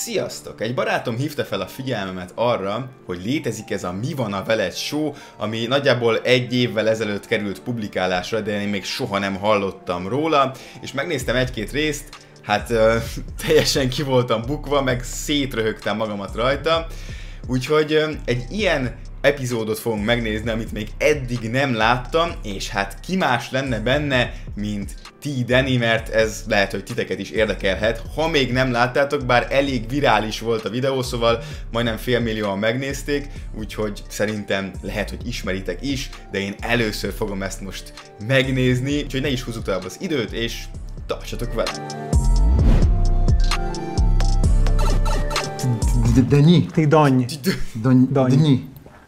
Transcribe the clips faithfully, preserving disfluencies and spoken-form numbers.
Sziasztok! Egy barátom hívta fel a figyelmemet arra, hogy létezik ez a Mi van a veled show, ami nagyjából egy évvel ezelőtt került publikálásra, de én még soha nem hallottam róla, és megnéztem egy-két részt, hát ö, teljesen ki voltam bukva, meg szétröhögtem magamat rajta, úgyhogy ö, egy ilyen epizódot fogunk megnézni, amit még eddig nem láttam, és hát ki más lenne benne, mint ti, Dani, mert ez lehet, hogy titeket is érdekelhet. Ha még nem láttátok, bár elég virális volt a videó, szóval majdnem félmillióan megnézték, úgyhogy szerintem lehet, hogy ismeritek is, de én először fogom ezt most megnézni, úgyhogy ne is húzzuk tovább az időt, és tartsatok vele! Dani. Dany. Dani.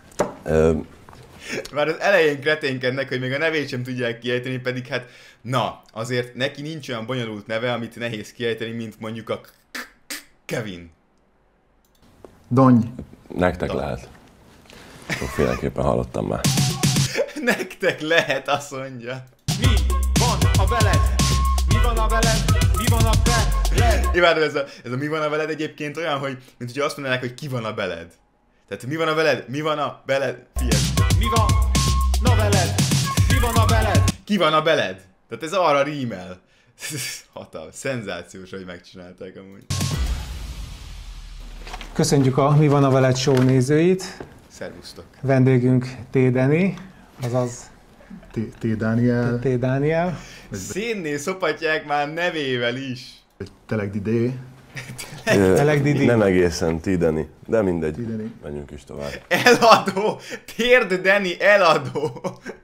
Már az elején kreténkednek, hogy még a nevét sem tudják kiejteni, pedig hát na, azért neki nincs olyan bonyolult neve, amit nehéz kiejteni, mint mondjuk a Kevin. Dony. Nektek lehet. Sokféleképpen hallottam már. Nektek lehet, azt mondja. Mi van a veled? Mi van a veled? Mi van a veled? Imádom, ez a, ez a mi van a veled egyébként olyan, hogy mint hogyha azt mondanák, hogy ki van a beled. Tehát mi van a veled? Mi van a beled? Figyelj. Mi van a veled? Mi van a veled? Ki van a beled? Tehát ez arra rímel. Hatalmas, szenzációs, hogy megcsinálták amúgy. Köszönjük a Mi van a veled show nézőit. Szervusztok. Vendégünk T. Dani, azaz T. Dániel. T. Dániel. Szénné szopatják már nevével is. Telek Didé. Telek Didi. Nem egészen T. Dani, de mindegy. T. Dani. Menjünk is tovább. Eladó! Térd Dani, eladó!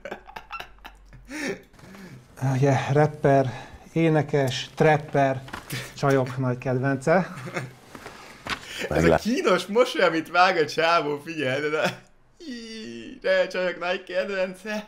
Ugye, rapper, énekes, trapper, csajok nagy kedvence. Ez a kínos mosoly, amit vág a csávó, figyelj, de... Íííí, de csajok nagy kedvence.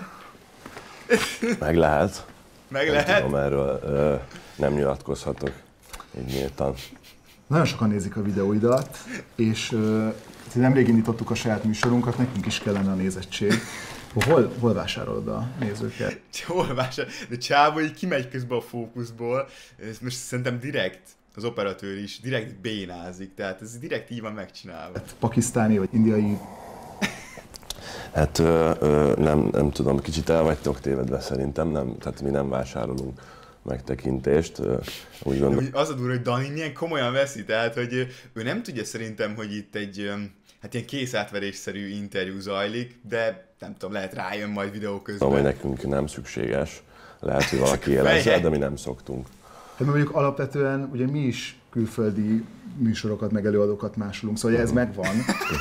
Meg lehet. Meg Nem lehet? tudom, erről ö, nem nyilatkozhatok. Így nyíltan. Nagyon sokan nézik a videóidat, és uh, nemrég indítottuk a saját műsorunkat, nekünk is kellene a nézettség. Hol, hol vásárolod a nézőket? Hol vásárol? De csávó így kimegy közben a fókuszból, ez most szerintem direkt, az operatőr is direkt bénázik, tehát ez direkt így van megcsinálva. Hát, pakisztáni vagy indiai? Hát ö, ö, nem, nem tudom, kicsit el vagytok tévedve szerintem, nem, tehát mi nem vásárolunk megtekintést. Úgy gondolom. Az a durva, hogy Dani milyen komolyan veszi, tehát hogy ő nem tudja szerintem, hogy itt egy hát ilyen készátverésszerű interjú zajlik, de nem tudom, lehet rájön majd videó közben. Hogy nekünk nem szükséges, lehet, hogy valaki élezze, de mi nem szoktunk. Hát mondjuk alapvetően ugye mi is külföldi műsorokat, meg előadókat másolunk, szóval ez megvan.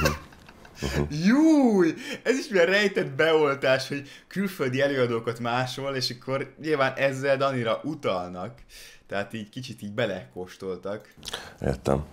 Júj! Ez is milyen rejtett beoltás, hogy külföldi előadókat másol, és akkor nyilván ezzel Danira utalnak. Tehát így kicsit így belekóstoltak. Értem.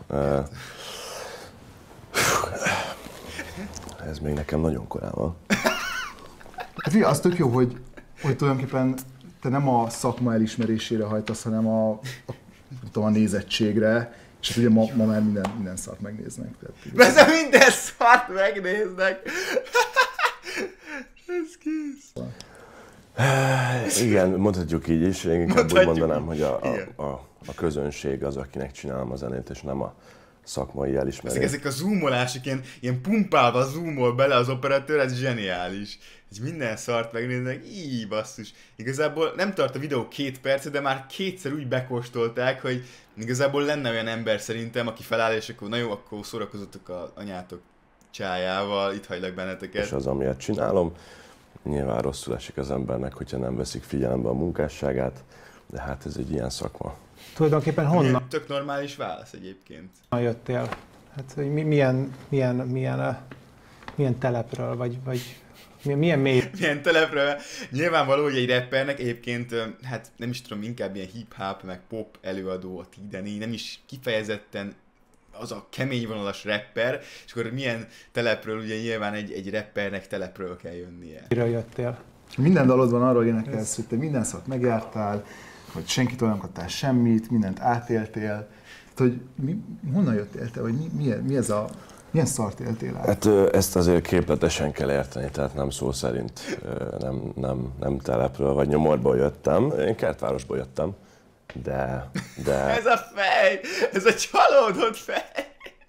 Ez még nekem nagyon korán van. Hát ugye, az tök jó, hogy, hogy tulajdonképpen te nem a szakma elismerésére hajtasz, hanem a, a, tudom, a nézettségre, és hát ugye ma, ma már minden, minden szart megnéznek. Tehát, ez minden szart megnéznek! Ez kész! Igen, mondhatjuk így is, én inkább Mondhatjuk úgy mondanám, így. hogy a, a, a, a közönség az, akinek csinálom a zenét, és nem a szakmai elismerés. Ezek, ezek a zoomolások, ilyen, ilyen pumpálva zoomol bele az operatőr, ez zseniális. Hogy minden szart megnéznek, így basszus. Igazából nem tart a videó két percet, de már kétszer úgy bekóstolták, hogy igazából lenne olyan ember szerintem, aki feláll, és akkor na jó, akkor szórakozottok az anyátok csájával, itt hagylak benneteket. És az, amiért csinálom, nyilván rosszul esik az embernek, hogyha nem veszik figyelembe a munkásságát, de hát ez egy ilyen szakma. Tulajdonképpen honnan Tök normális válasz egyébként. jöttél? Hát, hogy mi, milyen, milyen, milyen, uh, milyen telepről, vagy, vagy milyen, milyen mély? Milyen telepről. Nyilvánvaló, hogy egy rappernek egyébként, hát nem is tudom, inkább ilyen hip-hop, meg pop előadó a T. Dani, nem is kifejezetten az a kemény vonalas rapper, és akkor milyen telepről, ugye nyilván egy, egy rappernek telepről kell jönnie. Miről jöttél? Minden dalod van arról énekelsz, hogy te minden szart megjártál, hogy senkitől nem kaptál semmit, mindent átéltél. Tehát, hogy mi, honnan jöttél te, vagy mi, mi, mi ez a, milyen szart éltél át? Hát ezt azért képletesen kell érteni, tehát nem szó szerint, nem, nem, nem telepről vagy nyomorból jöttem, én Kertvárosból jöttem. de, de... Ez a fej! Ez a csalódott fej!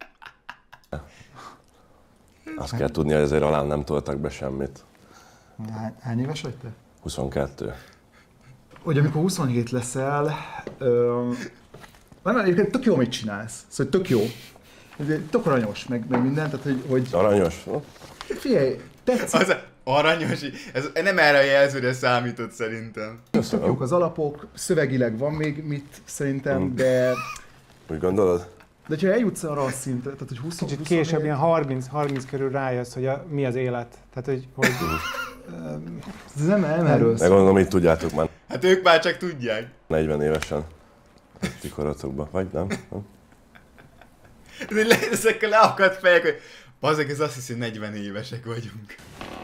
Azt kell tudni, hogy ezért alám nem toltak be semmit. Hány, hány éves vagy te? huszonkettő. Hogy amikor huszonhét leszel, ö, nem, egyébként tök jó, amit csinálsz. Szóval tök jó. Tök aranyos, meg, meg minden, tehát hogy... hogy Aranyos? figyelj, tetszik. Az a aranyos, ez nem erre a jelzőre számított szerintem. Tök jók az alapok, szövegileg van még mit szerintem, de... Úgy gondolod? De ha eljutsz arra a szintre, tehát hogy húsz, Kicsit huszonhét később, ilyen harminc, harminc körül rájössz, hogy a, mi az élet. Tehát, hogy... hogy Ez nem, nem erről De szól. gondolom, így tudjátok már Hát ők már csak tudják. negyven évesen. Ti korotokban, vagy nem? nem? Ez így le- ezekkel leakadt fejek, hogy bazdmeg, ez azt hiszi, hogy negyven évesek vagyunk.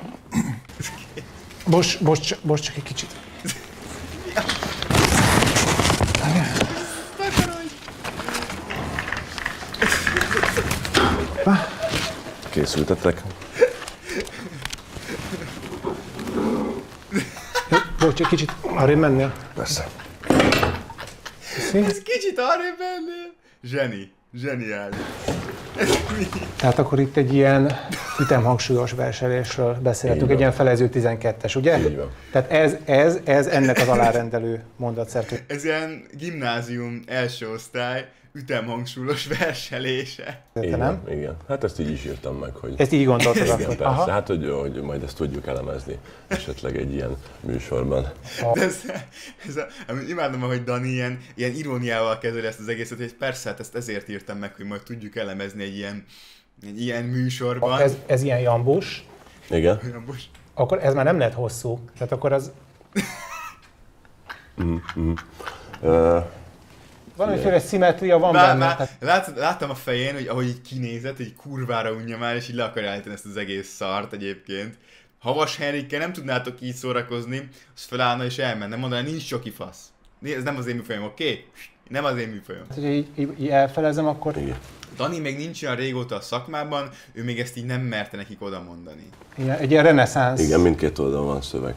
Most, most, most csak egy kicsit. Készültetek? Bocs, egy kicsit arrébb mennél. Persze. Köszi. Ez kicsit arrébb mennél. Zseni. Zseniális. Tehát akkor itt egy ilyen ütemhangsúlyos verselésről beszélhetünk, Így egy van. ilyen felező tizenkettes, ugye? Így van. Tehát ez, ez, ez ennek az alárendelő mondatszerű. Ez ilyen gimnázium első osztály ütemhangsúlyos verselése. Így Nem? van, igen. Hát ezt így is írtam meg, hogy... Ezt így gondoltad Igen, akkor. persze. Aha. Hát, hogy, hogy majd ezt tudjuk elemezni esetleg egy ilyen műsorban. De ez, ez a, amit imádom, hogy Dani ilyen, ilyen iróniával kezeli ezt az egészet, hogy persze, hát ezt ezért írtam meg, hogy majd tudjuk elemezni egy ilyen, egy ilyen műsorban. Ez, ez ilyen jambus, Igen? Olyan, bocs. akkor ez már nem lehet hosszú. Tehát akkor az Ö, valamiféle szimmetria van Már, benne. már, Tehát lát, láttam a fején, hogy ahogy így kinézett, hogy kurvára unja már, és így le akarja állítani ezt az egész szart egyébként. Havas Henrikkel nem tudnátok így szórakozni, az felállna és elmenne, mondaná, nincs csoki fasz. Ez nem az én műfajom, oké? Okay? Nem az én műfajom. hogyha így, így, így elfelezem, akkor igen. Dani még nincs olyan régóta a szakmában, ő még ezt így nem merte nekik oda mondani. ilyen, egy ilyen reneszánsz. Igen, mindkét oldalon van szöveg.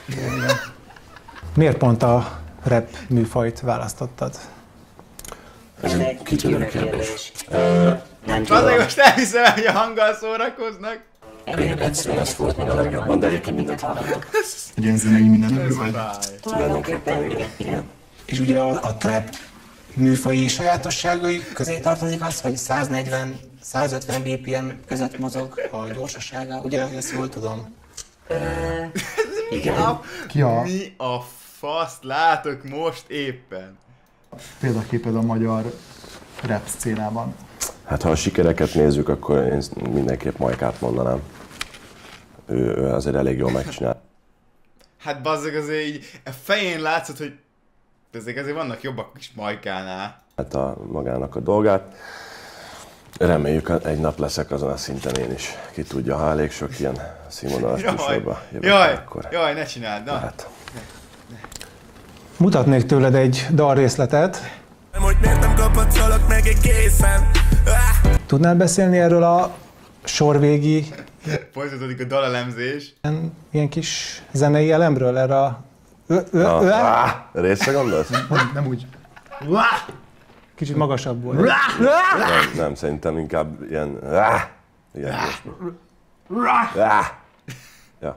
Miért pont a rap műfajt választottad? Ez egy kitűnő kérdés. Nem Azért tudom. most elhiszem, hogy a hanggal szórakoznak. Én egyszerűen az volt még a legjobban, de egyébként mindent hallottak. Egy ilyen zenei minden vagy. Tulajdonképpen igen. igen. És ugye a, a trap műfaji sajátosságai közé tartozik az, hogy száznegyven százötven bé pé em között mozog a gyorsasága, ugye ezt jól tudom. Igen. Ki a Mi a faszt látok most éppen? példaképed a magyar rap szcénában? Hát ha a sikereket nézzük, akkor én mindenképp Majkát mondanám. Ő, ő azért elég jól megcsinál. Hát bazzeg azért így, a fején látszott, hogy ezek azért vannak jobbak is Majkánál. Hát a magának a dolgát. Reméljük, egy nap leszek azon a szinten én is. Ki tudja, ha elég sok ilyen színvonalas Jaj, műsorba jövök, jaj, akkor jaj, ne csináld, na. hát. Mutatnék tőled egy dalrészletet. Hogy miért nem kapatszolok meg egészen? Ah! Tudnál beszélni erről a sorvégi Folytatódik a dalelemzés. ilyen, ilyen kis zenei elemről, erre a... Ö, ö, Na, ö, áh, részre gondolsz? Nem, nem úgy. Kicsit magasabb volt. Nem, nem, szerintem inkább ilyen... áh, ilyen ilyesmi. Áh. Ja.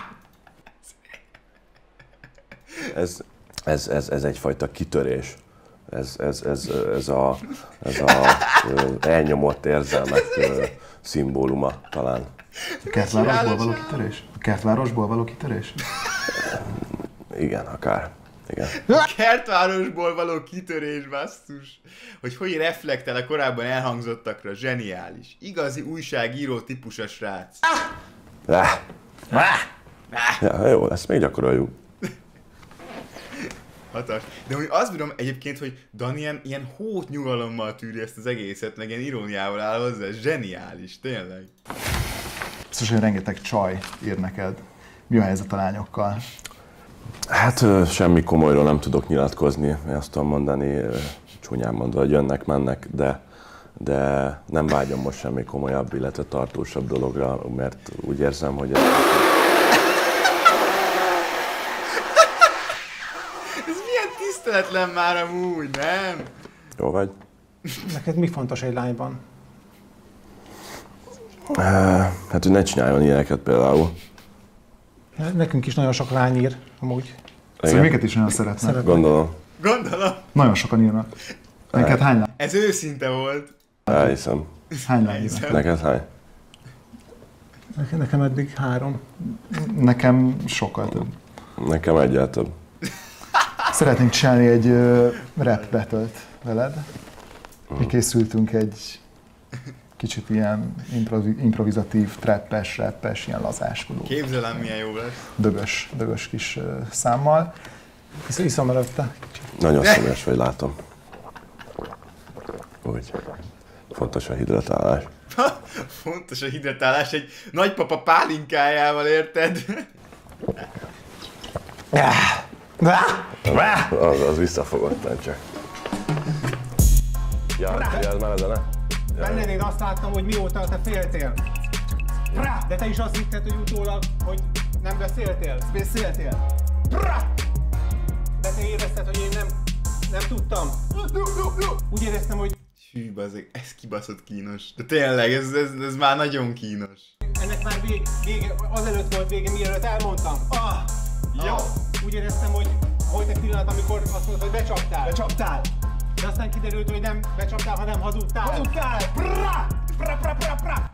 Ez, ez, ez, ez egyfajta kitörés. Ez, ez, ez, ez a, ez a ö, elnyomott érzelmek ö, szimbóluma talán. A kertvárosból való kitörés? A kertvárosból való kitörés? Igen, akár. Igen. Kertvárosból való kitörés, basszus. Hogy hogy reflektál a korábban elhangzottakra, zseniális. Igazi újságíró típus a srác. Áh. Ja, jó, ezt még gyakoroljuk. Hatas. De hogy azt bírom egyébként, hogy Dani ilyen, ilyen hót nyugalommal tűri ezt az egészet, meg ilyen iróniával áll hozzá, zseniális, tényleg. Biztos, hogy rengeteg csaj ír neked. Mi a helyzet a lányokkal? Hát ö, semmi komolyról nem tudok nyilatkozni, én azt tudom mondani, ö, csúnyán mondva, hogy jönnek, mennek, de, de nem vágyom most semmi komolyabb, illetve tartósabb dologra, mert úgy érzem, hogy ez... Ez milyen kellemetlen már amúgy, nem? Jó vagy? Neked mi fontos egy lányban? Hát, hogy ne csináljon ilyeneket például. Nekünk is nagyon sok lány ír, amúgy. Szóval minket is nagyon szeretnek. Szeretnek. Gondolom. Gondolom. Nagyon sokan írnak. Neked hány lány? Ez őszinte volt. Elhiszem. Hány lány írnak? Neked hány? Nekem eddig három. Nekem sokkal több. Nekem egyel több. Szeretnénk csinálni egy uh, rap battle-t veled. Mi készültünk egy kicsit ilyen improvi- improvizatív, trappes, rappes, ilyen lazáskodó. Képzelem, milyen jó lesz. Dögös, dögös kis uh, számmal. Isz, iszom előtte. Nagyon szomjas vagy, látom. Úgy. Fontos a hidratálás. Fontos a hidratálás egy nagypapa pálinkájával, érted? Az, az visszafogottan csak. Ja, ez már a zene? Benned én azt láttam, hogy mióta te féltél. De te is azt hitted, hogy utólag, hogy nem beszéltél. Beszéltél. De te érezted, hogy én nem, nem tudtam. Úgy éreztem, hogy Hű, bazzeg, ez kibaszott kínos. De tényleg, ez, ez, ez már nagyon kínos. ennek már vég, vége, azelőtt volt vége, mielőtt elmondtam. Ah! Jó. Ah! Úgy éreztem, hogy volt egy pillanat, amikor azt mondod, hogy becsaptál. Becsaptál. De aztán kiderült, hogy nem becsaptál, hanem hazudtál. Hazudtál! Prrrá! Prrrá, prrrá, prrrá, prrrá!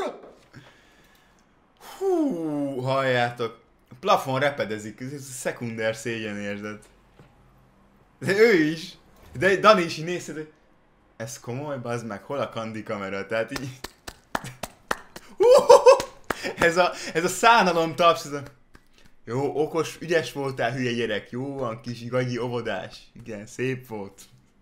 Hú, halljátok. A plafon repedezik, ez szekunder szégyenérzet. De ő is. De Dani is így nézted, hogy ez komoly, bazd meg, hol a kandi kamera? Tehát így... Ez a, ez a szánalom taps, ez a... Jó, okos, ügyes voltál, hülye gyerek, jó van, kis gagyi óvodás. Igen, szép volt.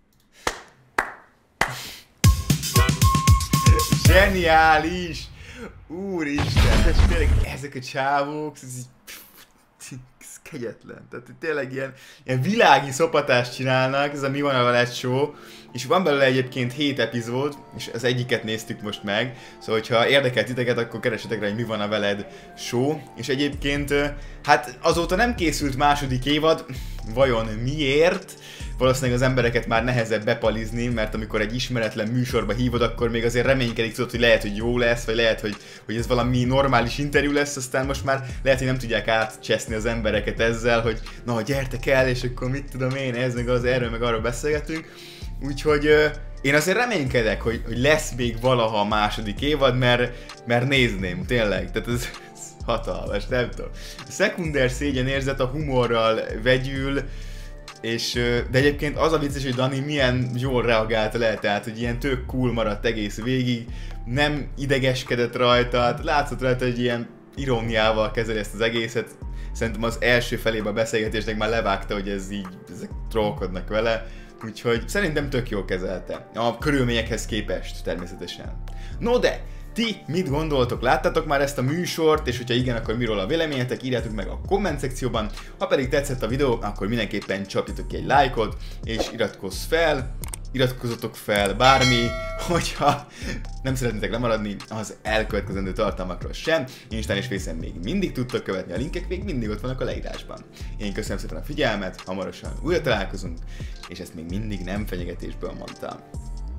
Zseniális! Úristen, ez tényleg ezek a csávók, ez így... Ez kegyetlen. Tehát tényleg ilyen, ilyen világi szopatást csinálnak, ez a Mi van a veled show, és van belőle egyébként hét epizód, és az egyiket néztük most meg, szóval hogyha érdekel titeket, akkor keresetek rá, hogy Mi van a veled show, és egyébként hát azóta nem készült második évad, vajon miért? Valószínűleg az embereket már nehezebb bepalizni, mert amikor egy ismeretlen műsorba hívod, akkor még azért reménykedik, tudod, hogy lehet, hogy jó lesz, vagy lehet, hogy, hogy ez valami normális interjú lesz, aztán most már lehet, hogy nem tudják átcseszni az embereket ezzel, hogy na, gyertek el, és akkor mit tudom én, ez meg az, erről meg arról beszélgetünk. Úgyhogy euh, én azért reménykedek, hogy, hogy lesz még valaha a második évad, mert, mert nézném, tényleg, tehát ez, ez hatalmas, nem tudom. A szekunder szégyenérzet a humorral vegyül, és, de egyébként az a vicces, hogy Dani milyen jól reagált le, tehát hogy ilyen tök cool maradt egész végig, nem idegeskedett rajta, látszott rajta, hogy ilyen iróniával kezeli ezt az egészet. Szerintem az első felébe a beszélgetésnek már levágta, hogy ez így, ezek trollkodnak vele, úgyhogy szerintem tök jól kezelte, a körülményekhez képest természetesen. No de, ti mit gondoltok? Láttátok már ezt a műsort, és hogyha igen, akkor miről a véleményetek, írjátok meg a komment szekcióban. Ha pedig tetszett a videó, akkor mindenképpen csapjatok ki egy lájkot, és iratkozz fel, iratkozzatok fel bármi, hogyha nem szeretnétek lemaradni az elkövetkezendő tartalmakról sem. Instán és Facen még mindig tudtok követni, a linkek még mindig ott vannak a leírásban. Én köszönöm szépen a figyelmet, hamarosan újra találkozunk, és ezt még mindig nem fenyegetésből mondtam.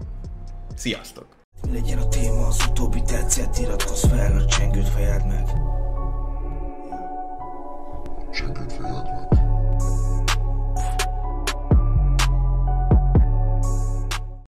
Sziasztok! Legyen a téma, az utóbbi tetszett, iratkozz fel, a csengőt fejeld meg.